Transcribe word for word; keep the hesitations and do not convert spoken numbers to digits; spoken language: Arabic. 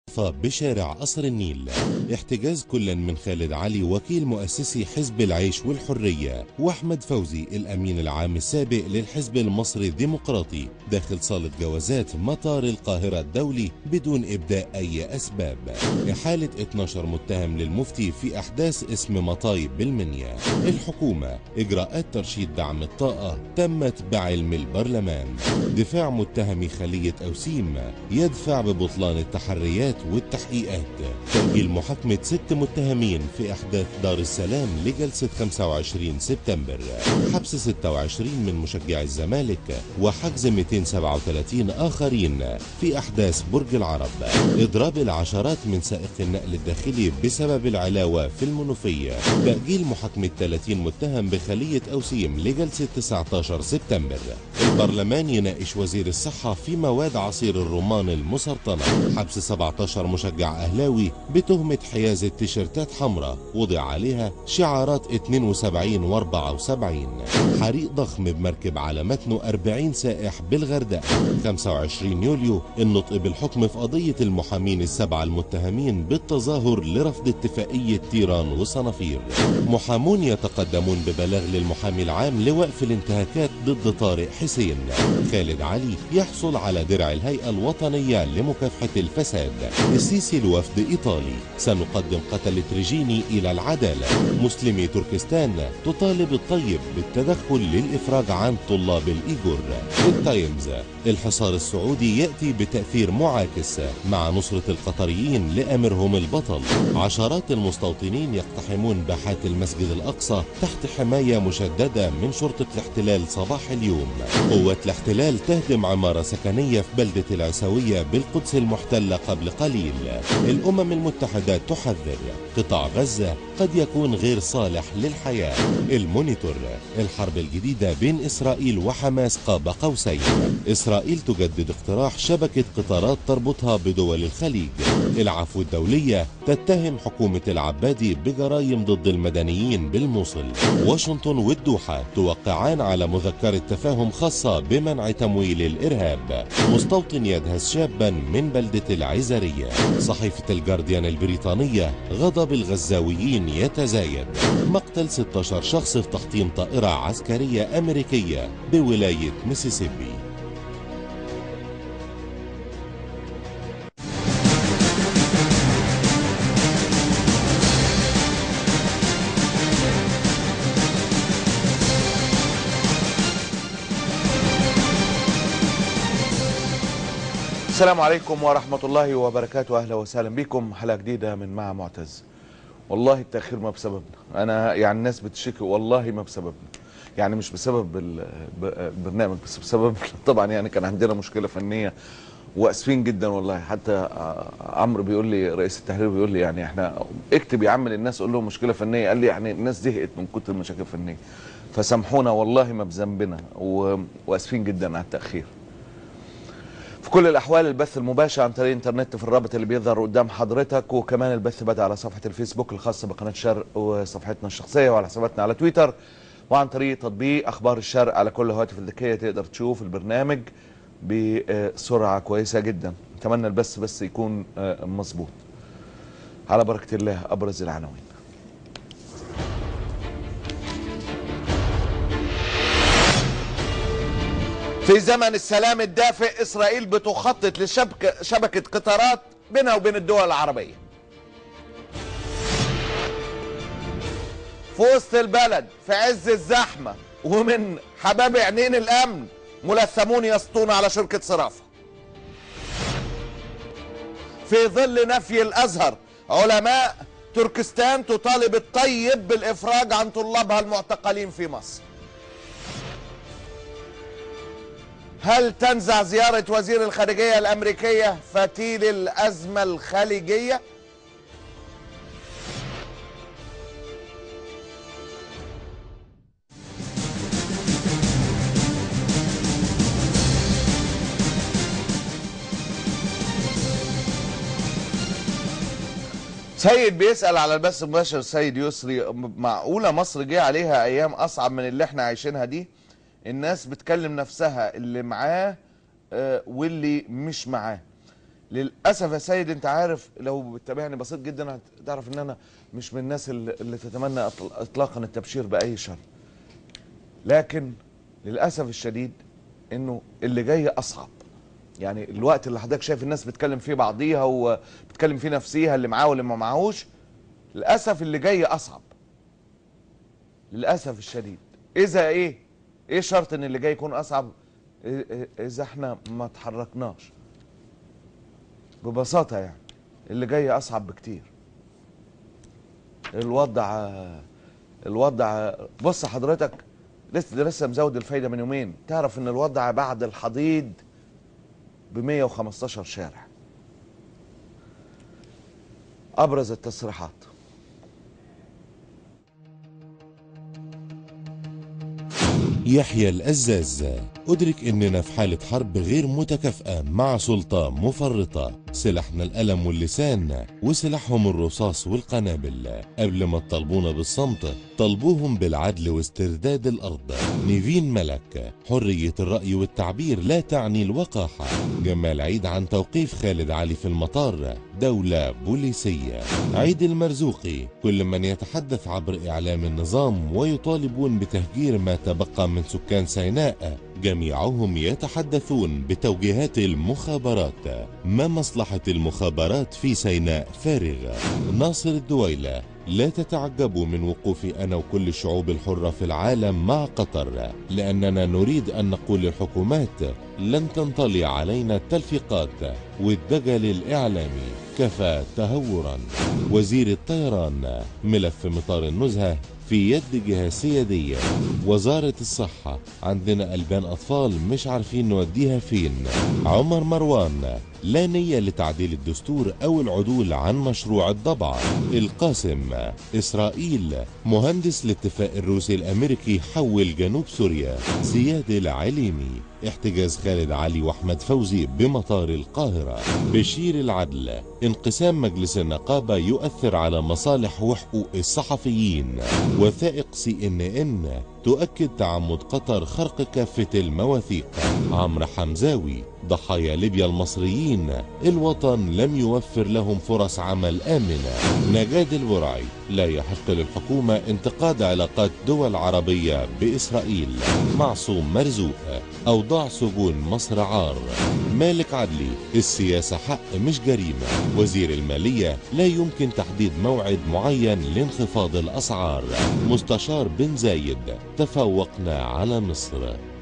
بشارع قصر النيل. احتجاز كل من خالد علي وكيل مؤسسي حزب العيش والحرية واحمد فوزي الامين العام السابق للحزب المصري الديمقراطي داخل صالة جوازات مطار القاهرة الدولي بدون ابداء اي اسباب. احالة اثني عشر متهم للمفتي في احداث اسم مطايب بالمنيا. الحكومة اجراءات ترشيد دعم الطاقة تمت بعلم البرلمان. دفاع متهمي خلية اوسيم يدفع ببطلان التحريات والتحقيقات. تأجيل محاكمة ست متهمين في أحداث دار السلام لجلسة خمسة وعشرين سبتمبر. حبس ستة وعشرين من مشجعي الزمالك وحجز مئتين وسبعة وثلاثين آخرين في أحداث برج العرب. إضراب العشرات من سائق النقل الداخلي بسبب العلاوة في المنوفية. تأجيل محاكمة ثلاثين متهم بخلية أوسيم لجلسة تسعة عشر سبتمبر. البرلمان يناقش وزير الصحة في مواد عصير الرمان المسرطنة. حبس سبعة عشر مشجع أهلاوي بتهمة حيازة تيشيرتات حمراء وضع عليها شعارات اثنين وسبعين وأربعة وسبعين. حريق ضخم بمركب على متنه أربعين سائح بالغردقة. خمسة وعشرين يوليو النطق بالحكم في قضية المحامين السبعة المتهمين بالتظاهر لرفض اتفاقية تيران وصنافير. محامون يتقدمون ببلاغ للمحامي العام لوقف الانتهاكات ضد طارق حسين. خالد علي يحصل على درع الهيئة الوطنية لمكافحة الفساد. السيسي لوفد إيطالي سنقدم قتلة ريجيني إلى العدالة. مسلمي تركستان تطالب الطيب بالتدخل للإفراج عن طلاب الإيغور. التايمز الحصار السعودي يأتي بتأثير معاكس مع نصرة القطريين لأمرهم البطل. عشرات المستوطنين يقتحمون باحات المسجد الأقصى تحت حماية مشددة من شرطة الاحتلال صباح اليوم. قوات الاحتلال تهدم عمارة سكنية في بلدة العيسوية بالقدس المحتلة قبل قليل. الأمم المتحدة تحذر قطاع غزة قد يكون غير صالح للحياة. المونيتور الحرب الجديدة بين إسرائيل وحماس قاب قوسين. إسرائيل تجدد اقتراح شبكة قطارات تربطها بدول الخليج. العفو الدولية تتهم حكومة العبادي بجرائم ضد المدنيين بالموصل. واشنطن والدوحة توقعان على مذكرة تفاهم خاصة بمنع تمويل الإرهاب. مستوطن يدهس شابا من بلدة العزرية. صحيفة الجارديان البريطانية غضب الغزاويين يتزايد. مقتل ستة عشر شخص في تحطيم طائرة عسكرية أمريكية بولاية ميسيسيبي. السلام عليكم ورحمة الله وبركاته. أهلا وسهلا بكم حلقة جديدة من مع معتز. والله التأخير ما بسببنا، أنا يعني الناس بتشكي والله ما بسببنا، يعني مش بسبب البرنامج بس بسبب طبعا يعني كان عندنا مشكلة فنية واسفين جدا والله. حتى عمرو بيقول لي رئيس التحرير بيقول لي يعني احنا اكتب يا عم للناس قول لهم مشكلة فنية، قال لي يعني الناس زهقت من كتر المشاكل الفنية، فسامحونا والله ما بذنبنا واسفين جدا على التأخير. في كل الأحوال البث المباشر عن طريق الإنترنت في الرابط اللي بيظهر قدام حضرتك، وكمان البث بدأ على صفحة الفيسبوك الخاصة بقناة الشرق وصفحتنا الشخصية وعلى حساباتنا على تويتر، وعن طريق تطبيق أخبار الشرق على كل الهواتف الذكية تقدر تشوف البرنامج بسرعة كويسة جدا. أتمنى البث بس يكون مظبوط. على بركة الله أبرز العناوين. في زمن السلام الدافئ إسرائيل بتخطط لشبكة شبكة قطارات بينها وبين الدول العربية. في وسط البلد في عز الزحمة ومن حباب عينين الأمن ملثمون يسطون على شركة صرافة. في ظل نفي الأزهر علماء تركستان تطالب الطيب بالإفراج عن طلابها المعتقلين في مصر. هل تنزع زيارة وزير الخارجية الأمريكية فتيل الأزمة الخليجية؟ سيد بيسأل على البث المباشر، سيد يسري، معقولة مصر جه عليها أيام أصعب من اللي احنا عايشينها دي؟ الناس بتكلم نفسها اللي معاه واللي مش معاه. للاسف يا سيد، انت عارف لو بتتابعني بسيط جدا هتعرف ان انا مش من الناس اللي, اللي تتمنى اطلاقا التبشير باي شر، لكن للاسف الشديد انه اللي جاي اصعب. يعني الوقت اللي حضرتك شايف الناس بتكلم فيه بعضيها وبتكلم فيه نفسيها، اللي معاه واللي ما معاهوش، للاسف اللي جاي اصعب للاسف الشديد. اذا ايه ايه شرط ان اللي جاي يكون اصعب؟ اذا احنا ما اتحركناش ببساطه. يعني اللي جاي اصعب بكتير. الوضع الوضع بص حضرتك، لسه لسه مزود الفايده من يومين، تعرف ان الوضع بعد الحضيض ب مية وخمستاشر شارع. ابرز التصريحات: يحيى الأزاز: أدرك أننا في حالة حرب غير متكافئة مع سلطة مفرطة، سلاحنا القلم واللسان وسلاحهم الرصاص والقنابل. قبل ما تطالبونا بالصمت طالبوهم بالعدل واسترداد الأرض. نيفين ملك: حرية الرأي والتعبير لا تعني الوقاحة. جمال عيد عن توقيف خالد علي في المطار: دولة بوليسية. عيد المرزوقي: كل من يتحدث عبر إعلام النظام ويطالبون بتهجير ما تبقى من سكان سيناء، جميعهم يتحدثون بتوجيهات المخابرات. ما مصلحة المخابرات في سيناء فارغ. ناصر الدويلة: لا تتعجبوا من وقوفي أنا وكل الشعوب الحرة في العالم مع قطر، لأننا نريد أن نقول للحكومات لن تنطلي علينا التلفيقات والدجل الإعلامي، كفى تهورا. وزير الطيران: ملف مطار النزهة في يد جهة سيادية. وزارة الصحة: عندنا ألبان أطفال مش عارفين نوديها فين. عمر مروان: لا نية لتعديل الدستور أو العدول عن مشروع الضبع. القاسم: إسرائيل: مهندس الاتفاق الروسي الأمريكي حول جنوب سوريا. زياد العليمي: احتجاز خالد علي واحمد فوزي بمطار القاهرة. بشير العدل: انقسام مجلس النقابة يؤثر على مصالح وحقوق الصحفيين. وثائق سي ان ان تؤكد تعمد قطر خرق كافة المواثيق. عمرو حمزاوي: ضحايا ليبيا المصريين الوطن لم يوفر لهم فرص عمل آمنة. نجاد البرعي: لا يحق للحكومة انتقاد علاقات دول عربية بإسرائيل. معصوم مرزوق: أوضاع سجون مصر عار. مالك عدلي: السياسة حق مش جريمة. وزير المالية: لا يمكن تحديد موعد معين لانخفاض الأسعار. مستشار بن زايد: تفوقنا على مصر.